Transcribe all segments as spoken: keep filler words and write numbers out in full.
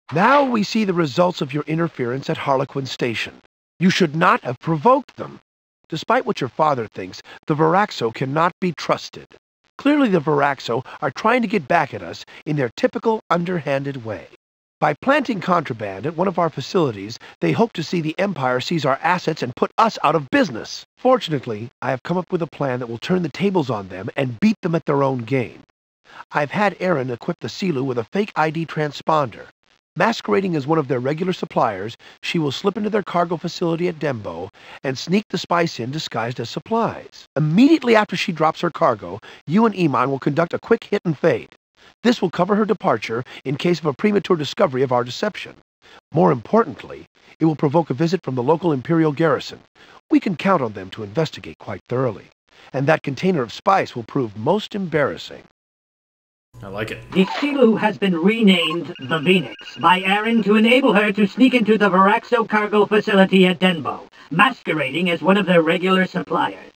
Now we see the results of your interference at Harlequin Station. You should not have provoked them. Despite what your father thinks, the Viraxo cannot be trusted. Clearly the Viraxo are trying to get back at us in their typical underhanded way. By planting contraband at one of our facilities, they hope to see the Empire seize our assets and put us out of business. Fortunately, I have come up with a plan that will turn the tables on them and beat them at their own game. I've had Aaron equip the Silu with a fake I D transponder. Masquerading as one of their regular suppliers, she will slip into their cargo facility at Dembo and sneak the spice in disguised as supplies. Immediately after she drops her cargo, you and Iman will conduct a quick hit and fade. This will cover her departure in case of a premature discovery of our deception. More importantly, it will provoke a visit from the local Imperial garrison. We can count on them to investigate quite thoroughly, and that container of spice will prove most embarrassing. I like it. The Silu has been renamed the Phoenix by Aaron to enable her to sneak into the Viraxo cargo facility at Denbo, masquerading as one of their regular suppliers.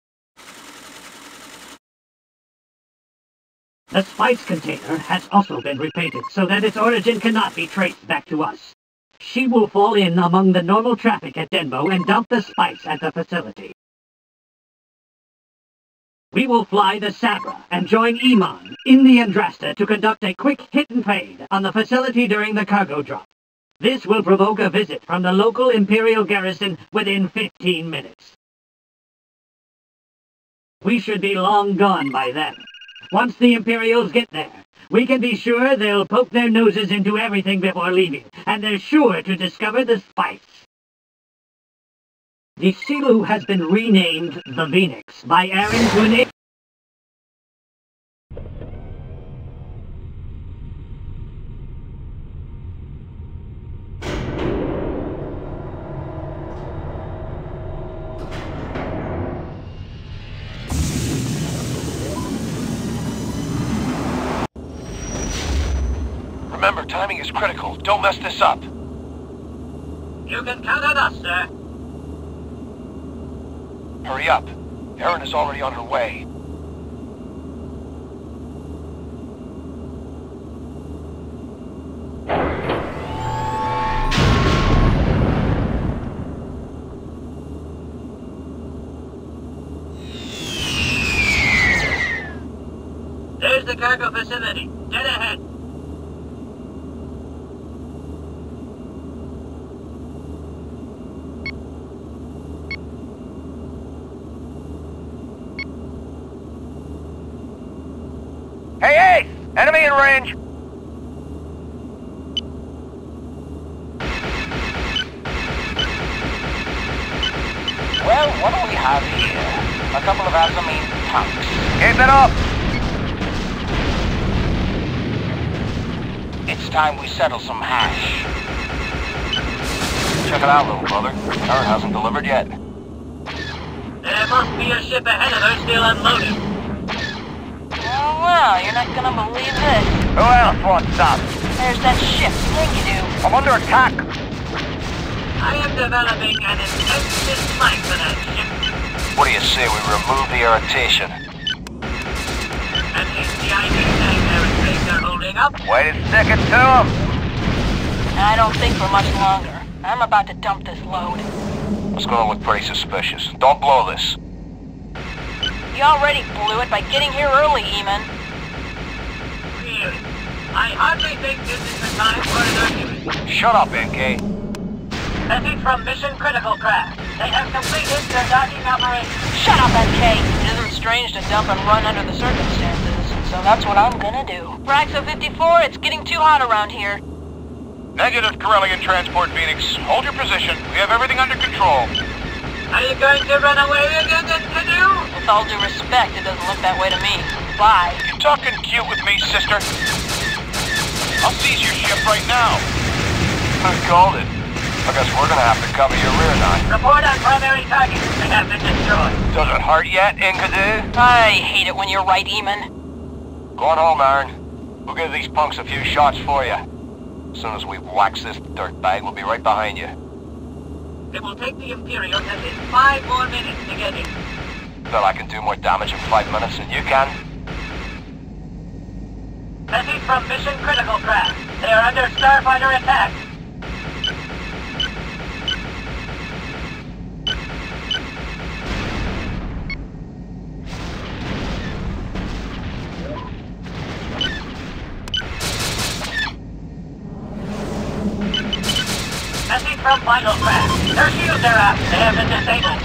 The spice container has also been repainted so that its origin cannot be traced back to us. She will fall in among the normal traffic at Denbo and dump the spice at the facility. We will fly the Sabra and join Iman in the Andrasta to conduct a quick hit and fade on the facility during the cargo drop. This will provoke a visit from the local Imperial garrison within fifteen minutes. We should be long gone by then. Once the Imperials get there, we can be sure they'll poke their noses into everything before leaving, and they're sure to discover the spice. The Silu has been renamed the Phoenix by Aaron to enable... Remember, timing is critical. Don't mess this up. You can count on us, sir. Hurry up. Erin is already on her way. There's the cargo facility. Dead ahead. Hey, Ace! Enemy in range! Well, what do we have here? A couple of Azamine punks. Keep it up! It's time we settle some hash. Check it out, little brother. Erin hasn't delivered yet. There must be a ship ahead of her still unloaded. Oh, well, you're not gonna believe this. Who else wants up? There's that ship. Think you do. I'm under attack! I am developing an intense dislike for that ship. What do you say we remove the irritation? At least the I D tag aerospace are holding up. Way to stick it to him! I don't think for much longer. I'm about to dump this load. It's gonna look pretty suspicious. Don't blow this. You already blew it by getting here early, Eamon. Really? I hardly think this is the time for an argument. Shut up, N K. Message from Mission Critical Craft. They have completed their docking operation. Shut up, N K. It isn't strange to dump and run under the circumstances, so that's what I'm gonna do. Braxo fifty-four, it's getting too hot around here. Negative, Corellian Transport Phoenix. Hold your position. We have everything under control. Are you going to run away again, then, Canoe? With all due respect, it doesn't look that way to me. Bye. You talking cute with me, sister? I'll seize your ship right now. I called it. I guess we're gonna have to cover your rear now. Report on primary targets. They have been destroyed. Does it hurt yet, Inkadu? I hate it when you're right, Eamon. Go on home, Aaron. We'll give these punks a few shots for you. As soon as we wax this dirtbag, we'll be right behind you. It will take the Imperials at least five more minutes to get in. Bet I can do more damage in five minutes than you can. Message from Mission Critical Craft. They are under starfighter attack. Message from Vital Craft. Their shields are up. They have been disabled.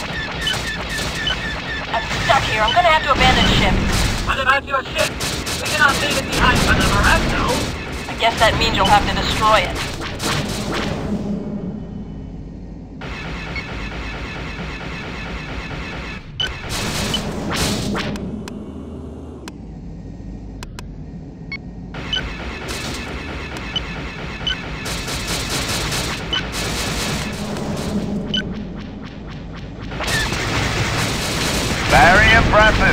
I'm stuck here. I'm gonna have to abandon ship. What about your ship? We cannot leave it behind for the Varacto. I guess that means you'll have to destroy it. Very impressive.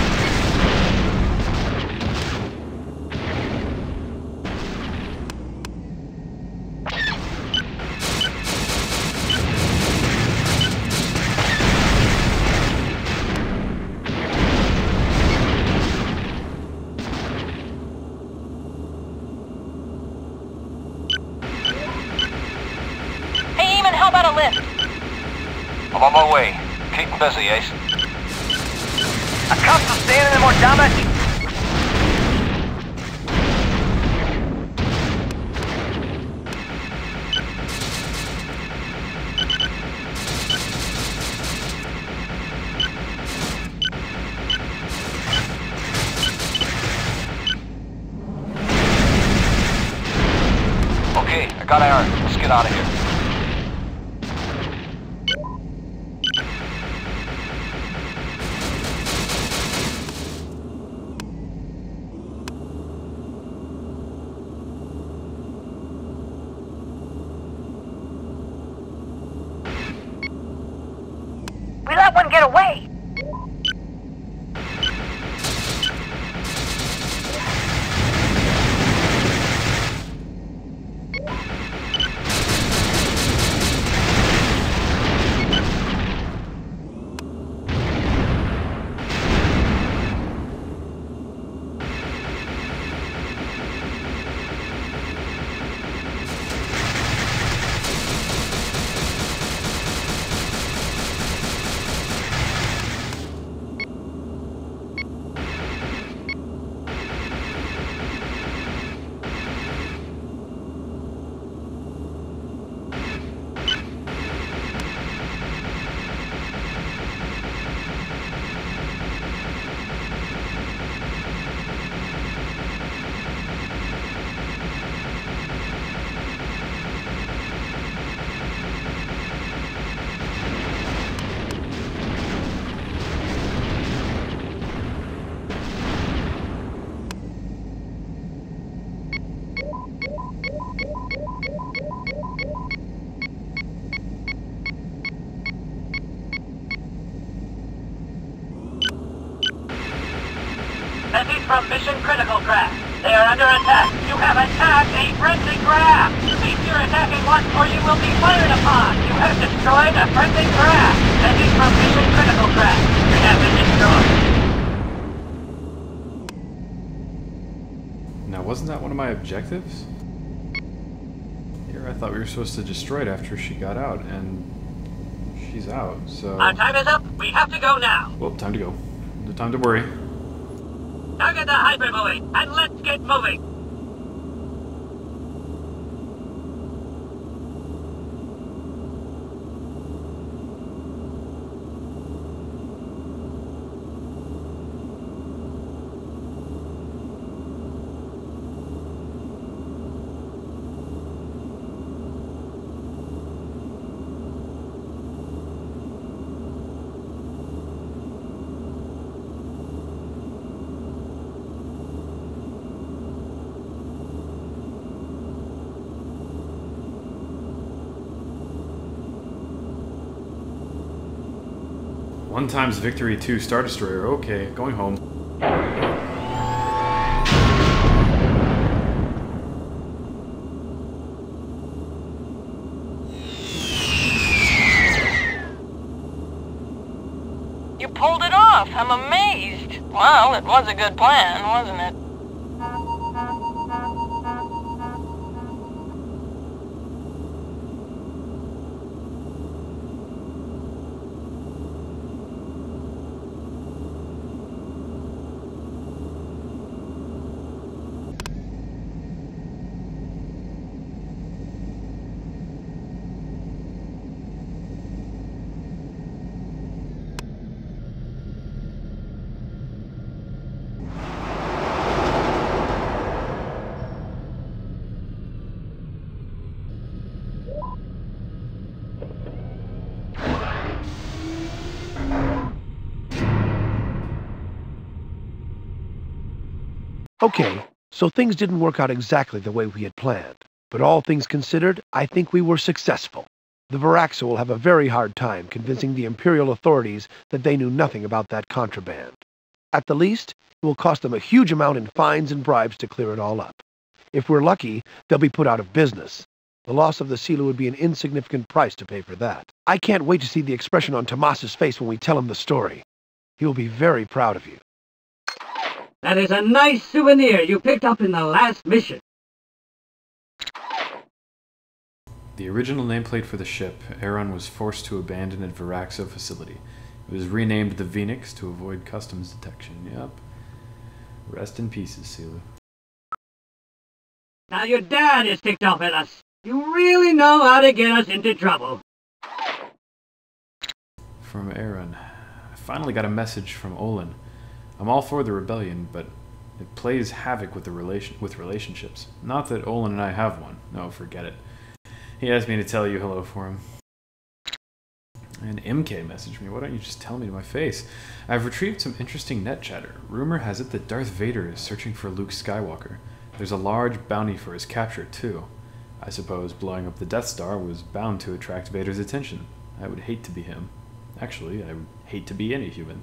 Hey, Eamon, how about a lift? I'm on my way. Keep 'em busy, Ace. Accustomed to staying in more damage. Okay, I got Aaron. Let's get out of here. We let one get away. Message from Mission Critical Craft. They are under attack. You have attacked a friendly craft. Cease your attacking once or you will be fired upon. You have destroyed a friendly craft. Message from Mission Critical Craft. You have been destroyed. Now, wasn't that one of my objectives? Here, I thought we were supposed to destroy it after she got out, and she's out, so... Our time is up. We have to go now. Well, time to go. No time to worry. Target the hyperbuoy, and let's get moving. One times Victory two Star Destroyer. Okay, going home. You pulled it off. I'm amazed. Well, it was a good plan, wasn't it? Okay, so things didn't work out exactly the way we had planned. But all things considered, I think we were successful. The Varaxo will have a very hard time convincing the Imperial authorities that they knew nothing about that contraband. At the least, it will cost them a huge amount in fines and bribes to clear it all up. If we're lucky, they'll be put out of business. The loss of the Sila would be an insignificant price to pay for that. I can't wait to see the expression on Tomas's face when we tell him the story. He will be very proud of you. That is a nice souvenir you picked up in the last mission. The original nameplate for the ship, Aaron was forced to abandon at Varaxo facility. It was renamed the Phoenix to avoid customs detection. Yep. Rest in pieces, Sila. Now your dad is ticked off at us. You really know how to get us into trouble. From Aaron. I finally got a message from Olin. I'm all for the rebellion, but it plays havoc with the relation with relationships. Not that Olin and I have one. No, forget it. He asked me to tell you hello for him. And M K messaged me. Why don't you just tell me to my face? I've retrieved some interesting net chatter. Rumor has it that Darth Vader is searching for Luke Skywalker. There's a large bounty for his capture, too. I suppose blowing up the Death Star was bound to attract Vader's attention. I would hate to be him. Actually, I would hate to be any human.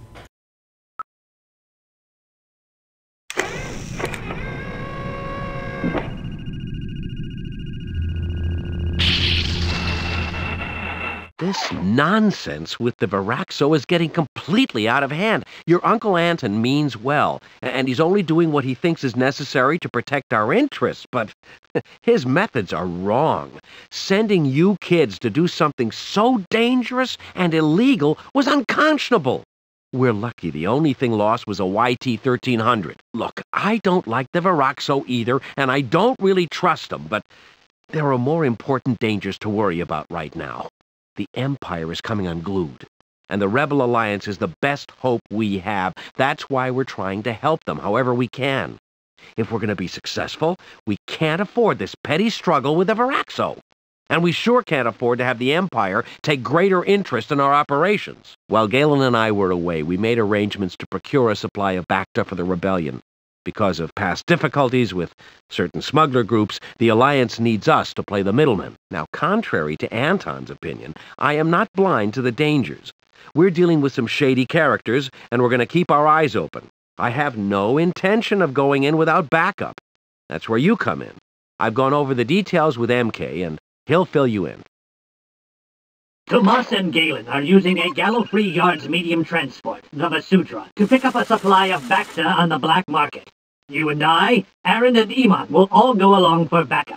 This nonsense with the Varaxo is getting completely out of hand. Your Uncle Anton means well, and he's only doing what he thinks is necessary to protect our interests, but his methods are wrong. Sending you kids to do something so dangerous and illegal was unconscionable. We're lucky the only thing lost was a Y T thirteen hundred. Look, I don't like the Varaxo either, and I don't really trust them, but there are more important dangers to worry about right now. The Empire is coming unglued, and the Rebel Alliance is the best hope we have. That's why we're trying to help them however we can. If we're going to be successful, we can't afford this petty struggle with the Varaxo. And we sure can't afford to have the Empire take greater interest in our operations. While Galen and I were away, we made arrangements to procure a supply of Bacta for the rebellion. Because of past difficulties with certain smuggler groups, the Alliance needs us to play the middleman. Now, contrary to Anton's opinion, I am not blind to the dangers. We're dealing with some shady characters, and we're going to keep our eyes open. I have no intention of going in without backup. That's where you come in. I've gone over the details with M K, and he'll fill you in. Tomas and Galen are using a Gallifrey Yards medium transport, the Vasudra, to pick up a supply of Bacta on the black market. You and I, Aaron and Iman will all go along for backup.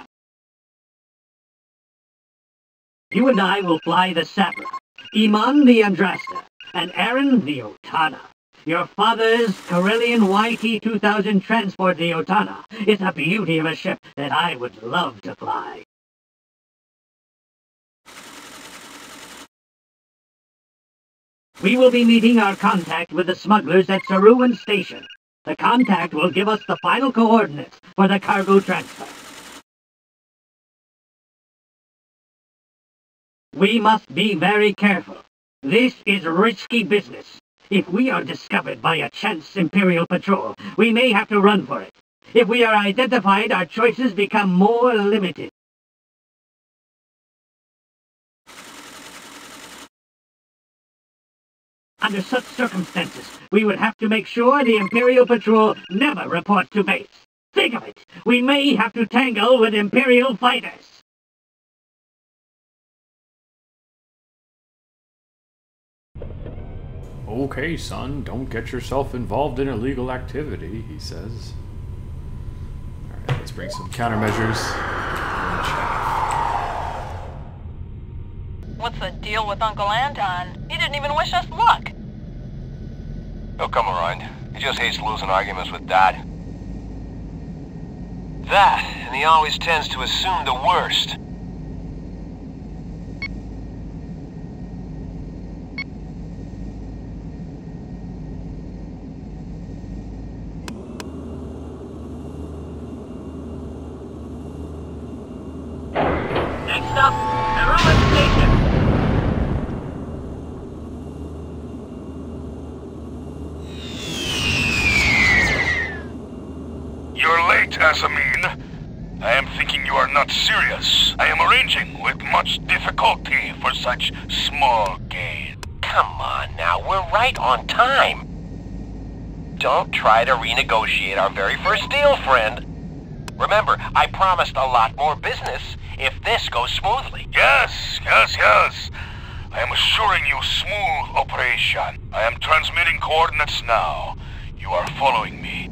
You and I will fly the Sabra, Iman the Andrasta, and Aaron the Otana. Your father's Corellian Y T two thousand transport, the Otana, is a beauty of a ship that I would love to fly. We will be meeting our contact with the smugglers at Saruan Station. The contact will give us the final coordinates for the cargo transfer. We must be very careful. This is risky business. If we are discovered by a chance Imperial patrol, we may have to run for it. If we are identified, our choices become more limited. Under such circumstances, we would have to make sure the Imperial Patrol never reports to base. Think of it! We may have to tangle with Imperial fighters! Okay, son, don't get yourself involved in illegal activity, he says. Alright, let's bring some countermeasures. What's the deal with Uncle Anton? He didn't even wish us luck. He'll come around. He just hates losing arguments with Dad. That, and he always tends to assume the worst. Next up, Saruan Station! Casamine. I am thinking you are not serious. I am arranging with much difficulty for such small gain. Come on now, we're right on time. Don't try to renegotiate our very first deal, friend. Remember, I promised a lot more business if this goes smoothly. Yes, yes, yes. I am assuring you smooth operation. I am transmitting coordinates now. You are following me.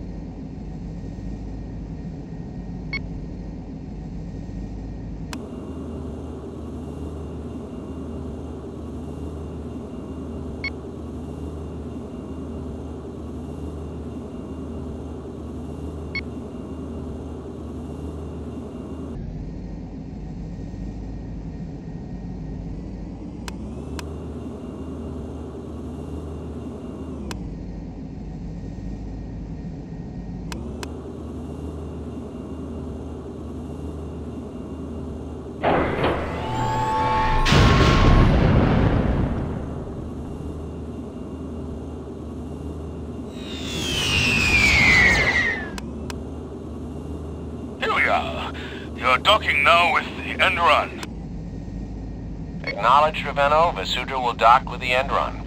You're docking now with the end run. Acknowledged, Ravenno. Vasudra will dock with the end run.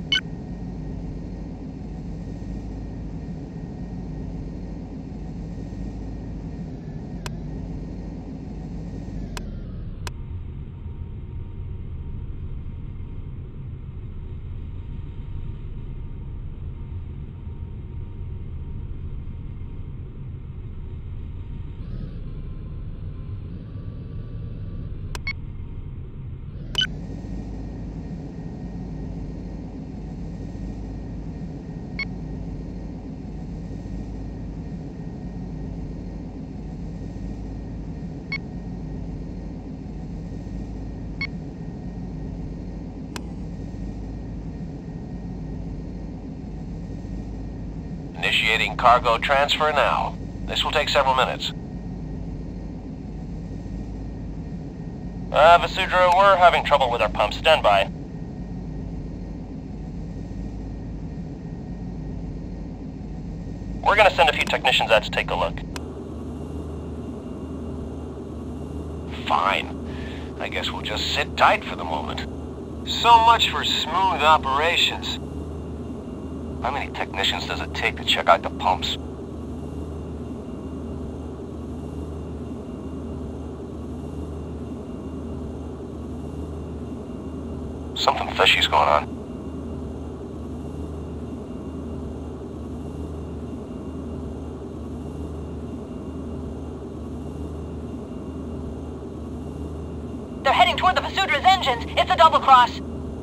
Initiating cargo transfer now. This will take several minutes. Uh, Vasudra, we're having trouble with our pumps. Stand by. We're gonna send a few technicians out to take a look. Fine. I guess we'll just sit tight for the moment. So much for smooth operations. How many technicians does it take to check out the pumps? Something fishy's going on. They're heading toward the Vasudra's engines. It's a double cross.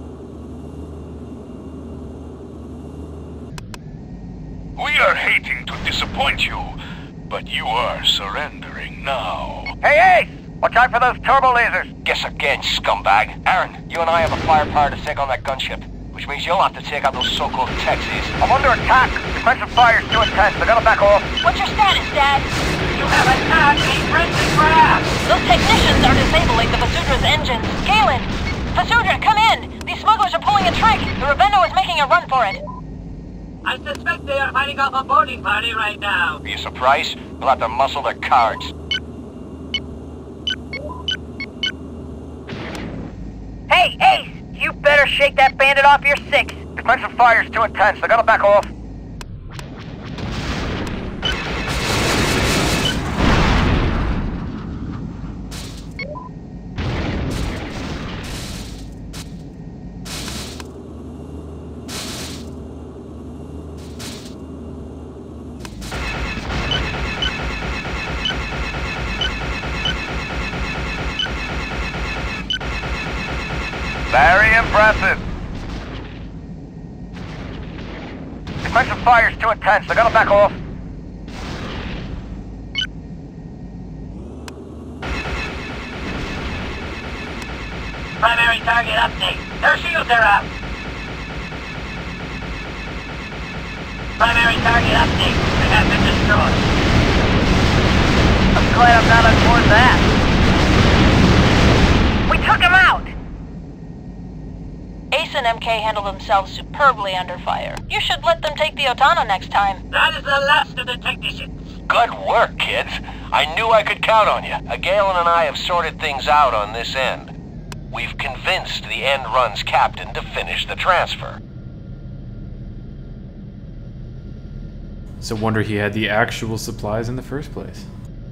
We are hating to disappoint you, but you are surrendering now. Hey, Ace! Watch out for those turbo lasers! Guess again, scumbag. Aaron, you and I have a firepower to take on that gunship, which means you'll have to take out those so-called taxis. I'm under attack! Defensive fire's too intense, I gotta back off. What's your status, Dad? You have attacked a friendly craft! Those technicians are disabling the Vasudra's engines. Galen! Vasudra, come in! These smugglers are pulling a trick! The Ravenno is making a run for it. I suspect they are fighting off a boarding party right now. Be you surprised? We'll have to muscle their cards. Hey, Ace! You better shake that bandit off your six! Defensive fire's too intense, I gotta back off. Very impressive. Defensive fire's too intense, I gotta back off. Primary target update. Their shields are up. Primary target update. They have been destroyed. I'm glad I'm not on board that. We took him out! Ace and M K handle themselves superbly under fire. You should let them take the Otana next time. That is the last of the technicians. Good work, kids. I knew I could count on you. Galen and I have sorted things out on this end. We've convinced the End Run's captain to finish the transfer. So wonder he had the actual supplies in the first place.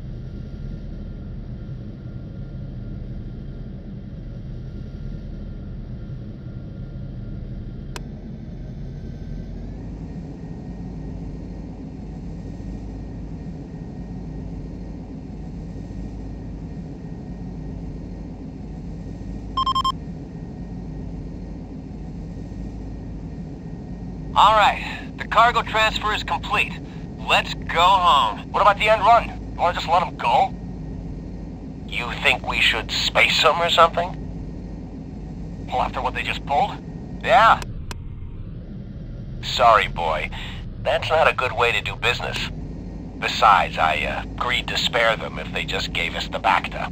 All right, the cargo transfer is complete. Let's go home. What about the End Run? You want to just let him go? You think we should space him or something? Well, after what they just pulled? Yeah. Sorry, boy. That's not a good way to do business. Besides, I uh, agreed to spare them if they just gave us the Bacta.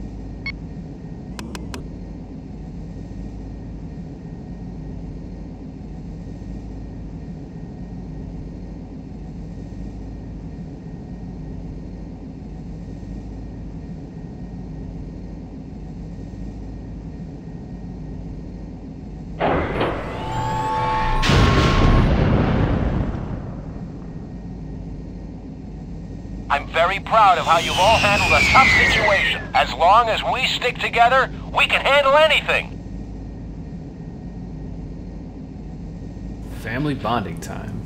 I'm very proud of how you've all handled a tough situation. As long as we stick together, we can handle anything. Family bonding time.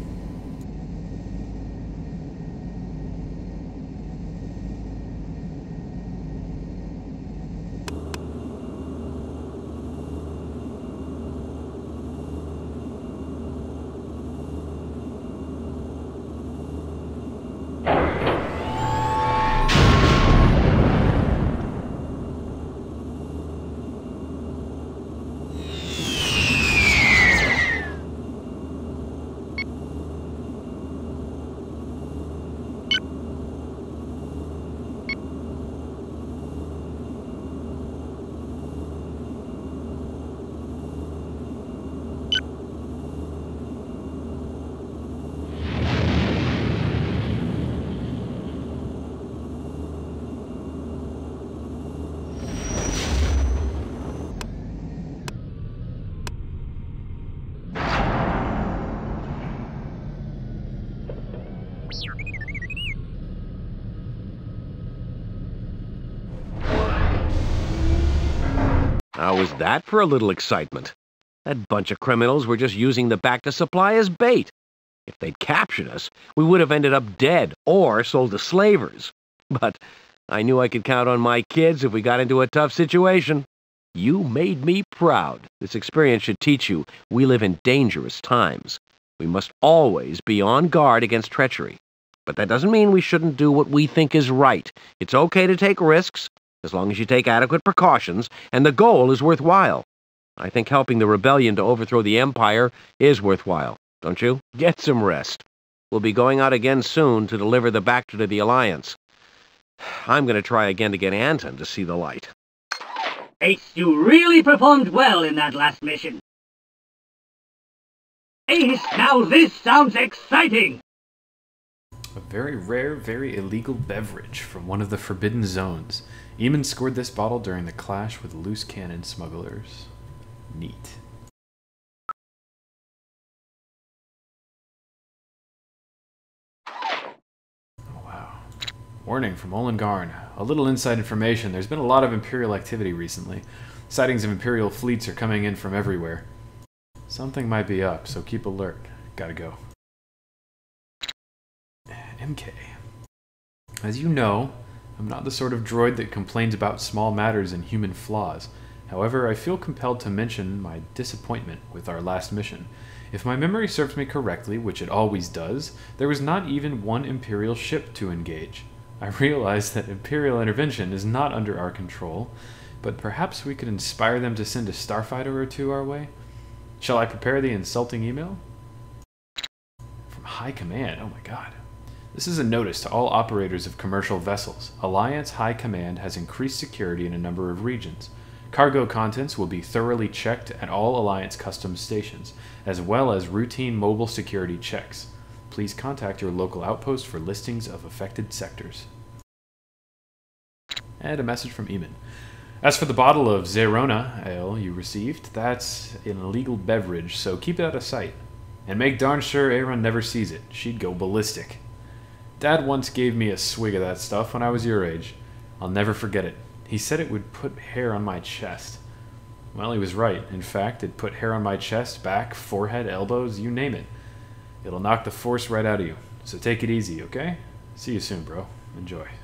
How was that for a little excitement? That bunch of criminals were just using the Bacta supply as bait. If they'd captured us, we would have ended up dead or sold to slavers. But I knew I could count on my kids if we got into a tough situation. You made me proud. This experience should teach you we live in dangerous times. We must always be on guard against treachery. But that doesn't mean we shouldn't do what we think is right. It's okay to take risks, as long as you take adequate precautions, and the goal is worthwhile. I think helping the rebellion to overthrow the Empire is worthwhile, don't you? Get some rest. We'll be going out again soon to deliver the Bacta to the Alliance. I'm going to try again to get Anton to see the light. Ace, you really performed well in that last mission. Ace, now this sounds exciting! A very rare, very illegal beverage from one of the forbidden zones. Eamon scored this bottle during the clash with loose cannon smugglers. Neat. Oh, wow. Warning from Olin Garn. A little inside information. There's been a lot of Imperial activity recently. Sightings of Imperial fleets are coming in from everywhere. Something might be up, so keep alert. Gotta go. M K. As you know, I'm not the sort of droid that complains about small matters and human flaws. However, I feel compelled to mention my disappointment with our last mission. If my memory serves me correctly, which it always does, there was not even one Imperial ship to engage. I realize that Imperial intervention is not under our control, but perhaps we could inspire them to send a starfighter or two our way? Shall I prepare the insulting email? From High Command, oh my god. This is a notice to all operators of commercial vessels. Alliance High Command has increased security in a number of regions. Cargo contents will be thoroughly checked at all Alliance customs stations, as well as routine mobile security checks. please contact your local outpost for listings of affected sectors. And a message from Eamon. As for the bottle of Zerona ale you received, that's an illegal beverage, so keep it out of sight. And make darn sure Aaron never sees it. She'd go ballistic. Dad once gave me a swig of that stuff when I was your age. I'll never forget it. He said it would put hair on my chest. Well, he was right. In fact, it put hair on my chest, back, forehead, elbows, you name it. It'll knock the force right out of you. So take it easy, okay? See you soon, bro. Enjoy.